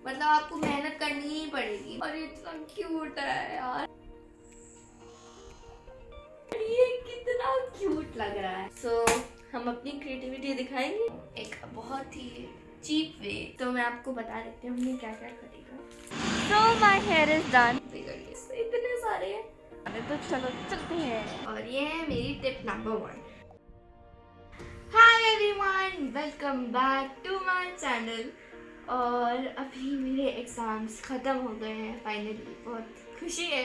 मतलब आपको मेहनत करनी ही पड़ेगी। और ये इतना क्यूट है यार, ये कितना क्यूट लग रहा है। हम अपनी क्रिएटिविटी दिखाएंगे एक बहुत ही चीप वे। तो मैं आपको बता देती हूँ हमने क्या क्या करेगा। My hair is done. इतने सारे हैं तो चलो चलते हैं। और ये है मेरी tip number 1। Hi everyone, welcome back to my channel. और अभी मेरे एग्जाम्स खत्म हो गए हैं फाइनली, बहुत खुशी है।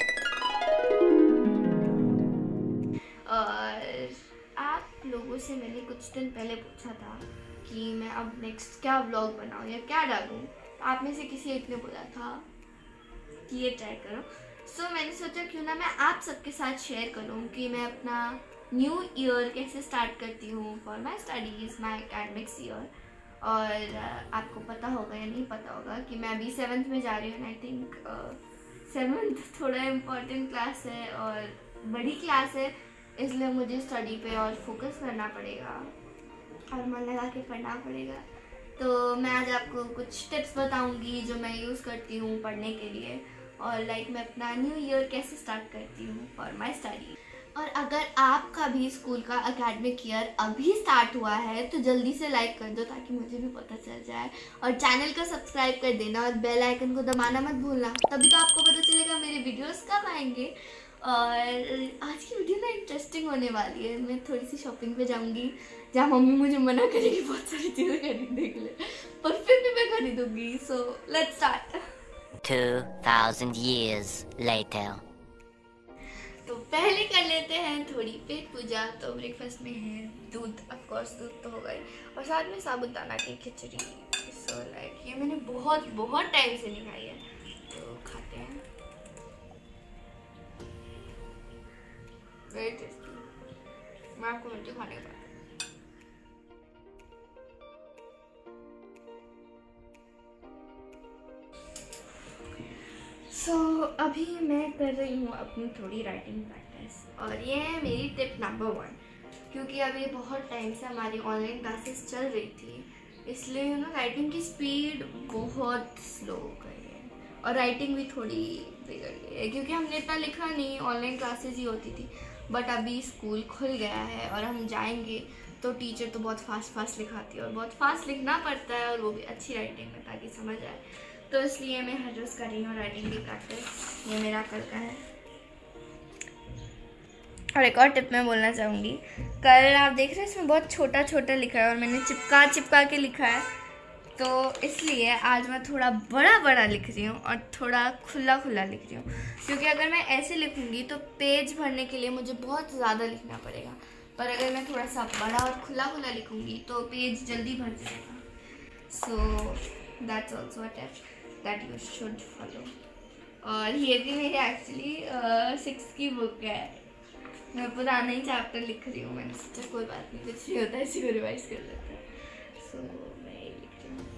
और आप लोगों से मैंने कुछ दिन पहले पूछा था कि मैं अब नेक्स्ट क्या व्लॉग बनाऊँ या क्या डालूँ। तो आप में से किसी एक ने बोला था कि ये ट्राई करो। मैंने सोचा क्यों ना मैं आप सबके साथ शेयर करूँ कि मैं अपना न्यू ईयर कैसे स्टार्ट करती हूँ for my studies, my academics year. और आपको पता होगा या नहीं पता होगा कि मैं अभी 7th में जा रही हूँ। आई थिंक 7th थोड़ा इम्पोर्टेंट क्लास है और बड़ी क्लास है, इसलिए मुझे स्टडी पे और फोकस करना पड़ेगा और मन लगा के पढ़ना पड़ेगा। तो मैं आज आपको कुछ टिप्स बताऊंगी जो मैं यूज़ करती हूँ पढ़ने के लिए, और मैं अपना न्यू ईयर कैसे स्टार्ट करती हूँ फॉर माई स्टडी। और अगर आपका भी स्कूल का एकेडमिक ईयर अभी स्टार्ट हुआ है तो जल्दी से लाइक कर दो ताकि मुझे भी पता चल जाए, और चैनल को सब्सक्राइब कर देना और बेल आइकन को दबाना मत भूलना, तभी तो आपको पता चलेगा मेरे वीडियोस कब आएंगे। और आज की वीडियो ना इंटरेस्टिंग होने वाली है। मैं थोड़ी सी शॉपिंग पे जाऊंगी जहाँ मम्मी मुझे मना करेगी बहुत सारी चीज़ें खरीदने के लिए, पर फिर भी मैं खरीदूंगी। So let's start. 2000 years later. तो पहले कर लेते हैं थोड़ी पेट पूजा। तो ब्रेकफास्ट में है दूध, ऑफ कोर्स दूध तो होगा ही, और साथ में साबूदाना की खिचड़ी। ये मैंने बहुत टाइम से नहीं खाई है, तो खाते हैं। Very tasty. मैं आपको मिलती खाने के बाद। अभी मैं कर रही हूँ अपनी थोड़ी राइटिंग प्रैक्टिस, और ये है मेरी टिप नंबर 1। क्योंकि अभी बहुत टाइम से हमारी ऑनलाइन क्लासेस चल रही थी, इसलिए राइटिंग की स्पीड बहुत स्लो हो गई है और राइटिंग भी थोड़ी बिगड़ गई है, क्योंकि हमने इतना लिखा नहीं, ऑनलाइन क्लासेस ही होती थी। बट अभी स्कूल खुल गया है और हम जाएंगे तो टीचर तो बहुत फास्ट लिखाती है और बहुत फास्ट लिखना पड़ता है, और वो भी अच्छी राइटिंग में ताकि समझ आए। तो इसलिए मैं हर रोज़ कर रही हूँ राइटिंग की प्रैक्टिस। ये मेरा कल का है। और एक और टिप मैं बोलना चाहूँगी, कल आप देख रहे हैं इसमें बहुत छोटा लिखा है और मैंने चिपका के लिखा है, तो इसलिए आज मैं थोड़ा बड़ा लिख रही हूँ और थोड़ा खुला लिख रही हूँ। क्योंकि अगर मैं ऐसे लिखूँगी तो पेज भरने के लिए मुझे बहुत ज़्यादा लिखना पड़ेगा, पर अगर मैं थोड़ा सा बड़ा और खुला लिखूँगी तो पेज जल्दी भर जाएगा। So that's also a tip that you should follow. और ये भी मेरी एक्चुअली 6th की बुक है। मैं पुराना ही चैप्टर लिख रही हूँ। मैंने सोचा कोई बात नहीं, कुछ नहीं होता, इसी को रिवाइज कर लेते हैं। सो मैं ये लिख रही हूँ।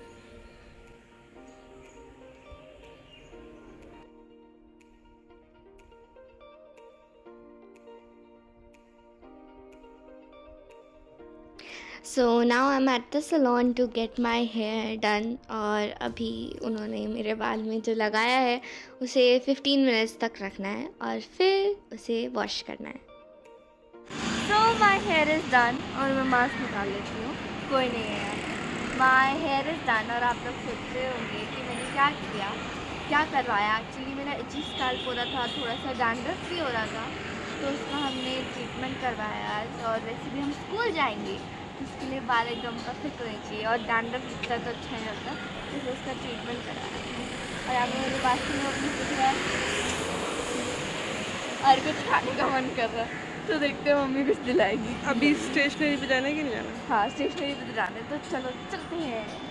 So now I'm at the salon to get my hair done। और अभी उन्होंने मेरे बाल में जो लगाया है उसे 15 मिनट्स तक रखना है और फिर उसे वॉश करना है। So my hair is done। और मैं मास्क निकाल लेती हूँ, कोई नहीं है यार। My hair is done। और आप लोग सोच रहे होंगे कि मैंने क्या करवाया। एक्चुअली मेरा इची स्कैल्प हो रहा था, थोड़ा सा डैंड्रफ भी हो रहा था, तो उसका हमने ट्रीटमेंट करवाया आज। और वैसे भी हम स्कूल जाएंगे, उसके लिए बाल एकदम परफेक्ट होने चाहिए और डैंड्रफ दिखता तो अच्छा नहीं लगता, इसलिए उसका ट्रीटमेंट कराया। और यहाँ पे मेरे पास में अपनी दिख रहा है और कुछ खाने का मन कर रहा है, तो देखते हैं मम्मी कुछ दिलाएगी। अभी स्टेशनरी पे जाना है कि नहीं जाना? हाँ, स्टेशनरी पे जाना है, तो चलो चलते हैं।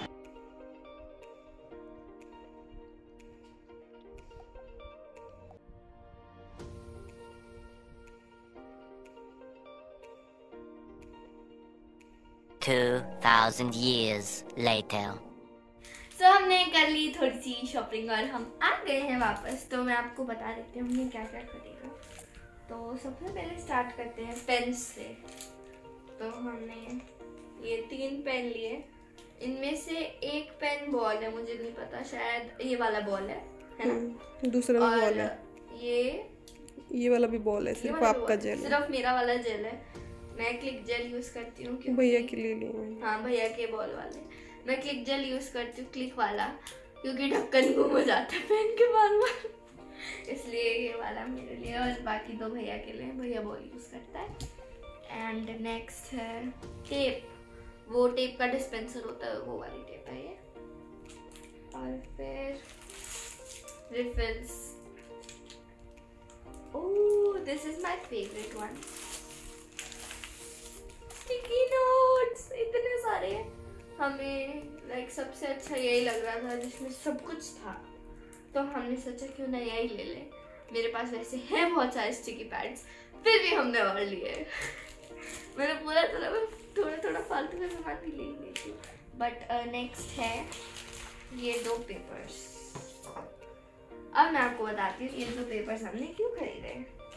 $2,000 years later. हमने कर ली थोड़ी सी शॉपिंग और हम आ गए हैं वापस। तो मैं आपको बता देती हूँ हमने क्या खरीदा। तो सबसे पहले स्टार्ट करते हैं पेन से। तो हमने ये 3 पेन लिए, इनमें से एक पेन बॉल है, मुझे नहीं पता, शायद ये वाला बॉल है ना? दूसरा भी बॉल है। ये वाला भी बॉल है, सिर्फ आपका जेल है। सिर्फ मेरा वाला जेल है। मैं क्लिक जेल यूज करती हूँ भैया के लिए लिए मैंने। हाँ, भैया के बॉल वाले। मैं क्लिक जेल यूज करती हूँ, क्लिक वाला, क्योंकि ढक्कन गुम हो जाता है पेन के बार, इसलिए ये वाला मेरे लिए, और बाकी दो भैया के लिए। भैया बॉल यूज करता है। एंड नेक्स्ट है टेप। वो टेप का डिस्पेंसर होता है, वो वाली टेप है ये। और फिर refills. Oh, this is my favourite one. Sticky notes इतने सारे हैं। हमें लाइक सबसे अच्छा यही लग रहा था जिसमें सब कुछ था, तो हमने सोचा क्यों ना यही ले ले। मेरे पास वैसे है बहुत सारे स्टिकी पैड्स, फिर भी हमने और लिए। मैंने पूरा थोड़ा थोड़ा फालतू का सामान भी ले लेती हूँ। बट नेक्स्ट है ये दो पेपर्स। अब मैं आपको बताती हूँ ये दो पेपर्स हमने क्यों खरीदे।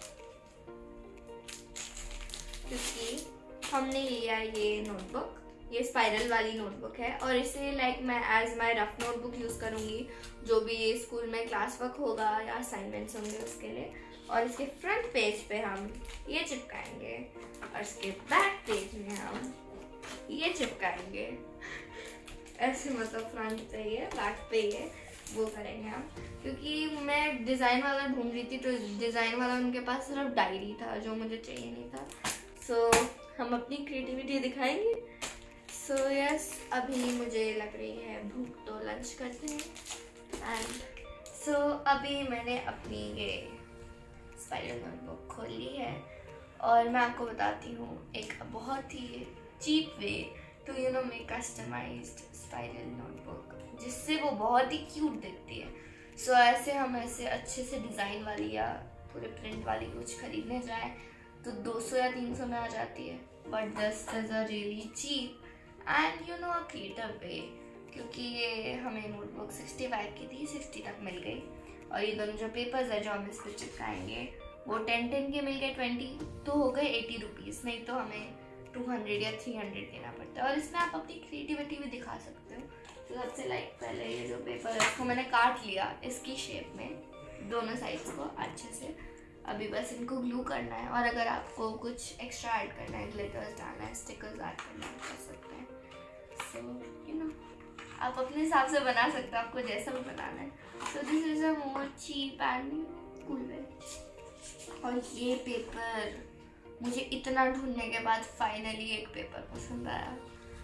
क्योंकि हमने लिया ये नोटबुक, ये स्पाइरल वाली नोटबुक है, और इसे लाइक मैं as my rough notebook use करूँगी, जो भी स्कूल में क्लास वर्क होगा या असाइनमेंट्स होंगे उसके लिए। और इसके फ्रंट पेज पे हम ये चिपकाएंगे, और इसके बैक पेज में हम ये चिपकाएंगे। ऐसे मतलब फ्रंट पे ये, बैक पे ये, वो करेंगे हम। क्योंकि मैं डिज़ाइन वाला ढूंढ रही थी, तो डिज़ाइन वाला उनके पास सिर्फ डायरी था, जो मुझे चाहिए नहीं था। सो हम अपनी क्रिएटिविटी दिखाएंगे। सो यस, अभी मुझे लग रही है भूख, तो लंच करते हैं। एंड सो अभी मैंने अपनी ये स्पाइरल नोटबुक खोल ली है, और मैं आपको बताती हूँ एक बहुत ही cheap way to make customised spiral notebook, जिससे वो बहुत ही क्यूट दिखती है। सो ऐसे हम ऐसे अच्छे से डिज़ाइन वाली या पूरे प्रिंट वाली कुछ खरीदने जाए तो 200 या 300 में आ जाती है। But this is a really cheap and a creative way, क्योंकि ये हमें नोटबुक 65 की थी, 60 तक मिल गई। और ये दोनों जो पेपर्स है जो हम इस पर चिपकाएंगे वो 10 के मिल गए, 20 तो हो गए 80 रुपीज़, नहीं तो हमें 200 या 300 देना पड़ता है। और इसमें आप अपनी क्रिएटिविटी भी दिखा सकते हो। तो सबसे लाइक पहले ये जो पेपर है इसको मैंने काट लिया इसकी शेप में, दोनों साइड्स को अच्छे से। अभी बस इनको ग्लू करना है, और अगर आपको कुछ एक्स्ट्रा ऐड करना है, ग्लिटर्स डालना है, स्टिकर्स ऐड करना है, कर सकते हैं। सो आप अपने हिसाब से बना सकते हो, आपको जैसा भी बनाना है। So this is a more cheap and cool way. और ये पेपर मुझे इतना ढूंढने के बाद फाइनली एक पेपर पसंद आया,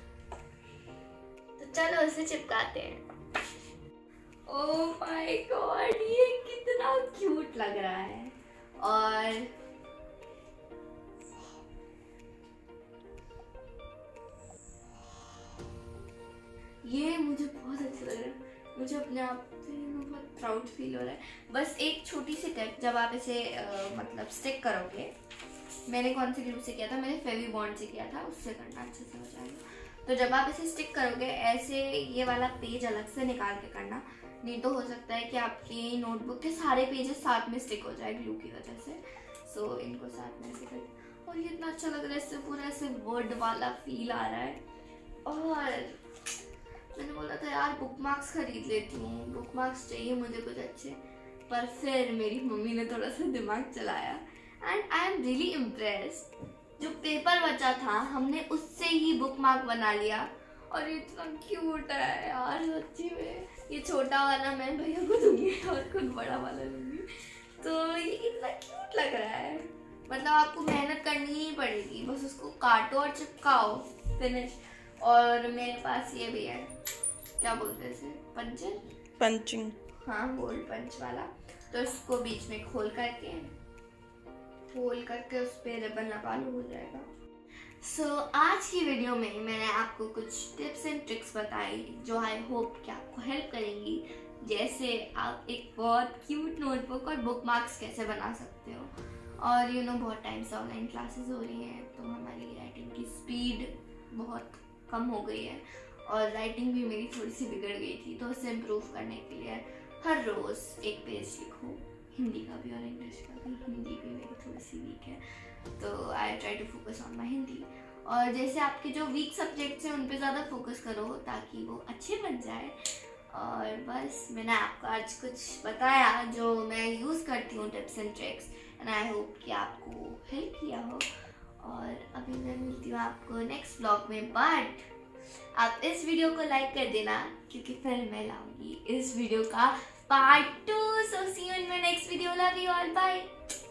तो चलो उसे चिपकाते हैं। ओह माय गॉड, ये कितना क्यूट लग रहा है। और ये मुझे बहुत अच्छा लग रहा है, मुझे अपने आप पे बहुत प्राउड फील हो रहा है। बस एक छोटी सी टिप, जब आप इसे मतलब स्टिक करोगे, मैंने कौन सी ग्लू से किया था, मैंने फेवी बॉन्ड से किया था, उससे करना अच्छे से हो जाएगा। तो जब आप इसे स्टिक करोगे ऐसे ये वाला पेज अलग से निकाल के करना, नहीं तो हो सकता है कि आपकी नोटबुक के सारे पेजेस साथ में स्टिक हो जाए ग्लू की वजह से। सो इनको साथ में ऐसे कर, और ये इतना अच्छा लग रहा है, इससे पूरा ऐसे वर्ड वाला फील आ रहा है। और मैंने बोला था यार बुक मार्क्स खरीद लेती हूँ, बुक मार्क्स चाहिए मुझे कुछ अच्छे, पर फिर मेरी मम्मी ने थोड़ा सा दिमाग चलाया and I am really impressed. जो पेपर बचा था हमने उससे ही बुक मार्क बना लिया, और ये इतना क्यूट है यार सच्ची में। ये छोटा वाला मैं भैया को दूंगी और खुद बड़ा वाला लूँगी, तो ये इतना क्यूट लग रहा है। मतलब आपको मेहनत करनी ही पड़ेगी, बस उसको काटो और चिपकाओ, फिनिश। और मेरे पास ये भी है, क्या बोलते हैं इसे, पंचिंग, हाँ होल पंच वाला। तो इसको बीच में खोल करके उस पर रिबन लगा लो, हो जाएगा। सो आज की वीडियो में मैंने आपको कुछ टिप्स एंड ट्रिक्स बताई जो आई होप कि आपको हेल्प करेंगी, जैसे आप एक बहुत क्यूट नोटबुक और बुक मार्क्स कैसे बना सकते हो। और बहुत टाइम से ऑनलाइन क्लासेस हो रही हैं, तो हमारी राइटिंग की स्पीड बहुत कम हो गई है, और राइटिंग भी मेरी थोड़ी सी बिगड़ गई थी। तो उसे इम्प्रूव करने के लिए हर रोज़ एक पेज लिखो, हिंदी का भी और इंग्लिश का भी। हिंदी भी मेरी थोड़ी सी वीक है, तो I try to focus on my Hindi. और जैसे आपके जो वीक सब्जेक्ट्स हैं उन पे ज़्यादा फोकस करो ताकि वो अच्छे बन जाए। और बस मैंने आपको आज कुछ बताया जो मैं यूज़ करती हूँ, tips and tricks, and I hope कि आपको हेल्प किया हो। और अभी मैं मिलती हूँ आपको नेक्स्ट व्लॉग में, बट आप इस वीडियो को लाइक कर देना क्योंकि फिर मैं लाऊंगी इस वीडियो का part 2। So see you in my next video. Love you all, bye.